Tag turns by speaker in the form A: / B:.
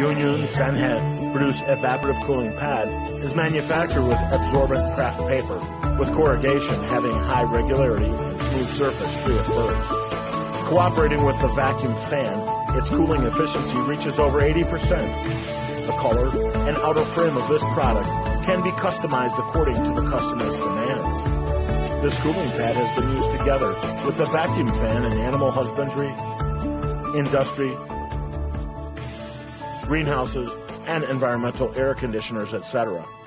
A: Yuyun Sanhe produced evaporative cooling pad is manufactured with absorbent craft paper, with corrugation having high regularity and smooth surface free of burrs. Cooperating with the vacuum fan, its cooling efficiency reaches over 80%. The color and outer frame of this product can be customized according to the customer's demands. This cooling pad has been used together with the vacuum fan in animal husbandry, industry, greenhouses, and environmental air conditioners, etc.